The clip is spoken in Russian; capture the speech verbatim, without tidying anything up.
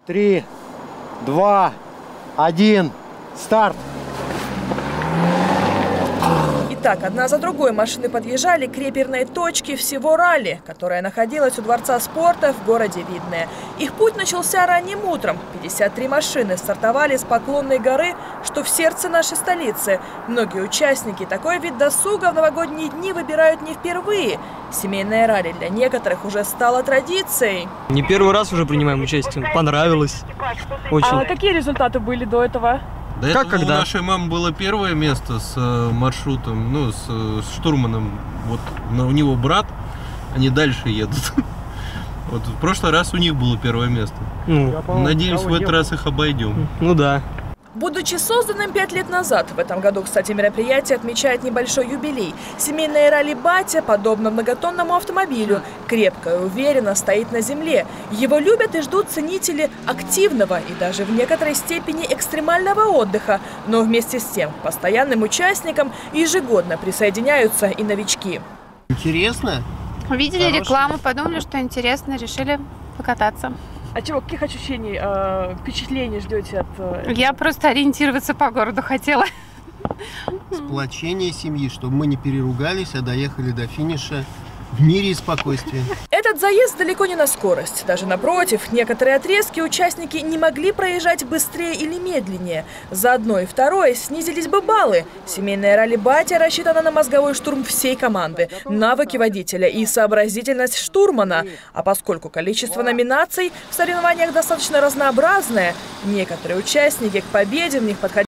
три, два, один, старт! Итак, одна за другой машины подъезжали к реперной точке всего ралли, которая находилась у Дворца спорта в городе Видное. Их путь начался ранним утром. пятьдесят три машины стартовали с Поклонной горы, что в сердце нашей столицы. Многие участники такой вид досуга в новогодние дни выбирают не впервые. Семейное ралли для некоторых уже стало традицией. Не первый раз уже принимаем участие. Понравилось. Очень. А какие результаты были до этого? До как этого когда? у нашей мамы было первое место с э, маршрутом, ну, с, с штурманом. Вот на, у него брат, они дальше едут. Вот в прошлый раз у них было первое место. Ну, Надеемся, в этот раз их обойдем. ну да. Будучи созданным пять лет назад, в этом году, кстати, мероприятие отмечает небольшой юбилей. Семейное ралли «Батя», подобно многотонному автомобилю, крепко и уверенно стоит на земле. Его любят и ждут ценители активного и даже в некоторой степени экстремального отдыха. Но вместе с тем, к постоянным участникам ежегодно присоединяются и новички. Интересно? Увидели Хороший. рекламу, подумали, что интересно, решили покататься. А чего, каких ощущений, э, впечатлений ждете от... Э, Я просто ориентироваться по городу хотела. Сплочение семьи, чтобы мы не переругались, а доехали до финиша в мире и спокойствии. Этот заезд далеко не на скорость. Даже напротив, некоторые отрезки участники не могли проезжать быстрее или медленнее. За одно и второе снизились бы баллы. Семейное ралли «Батя» рассчитано на мозговой штурм всей команды, навыки водителя и сообразительность штурмана. А поскольку количество номинаций в соревнованиях достаточно разнообразное, некоторые участники к победе в них подходили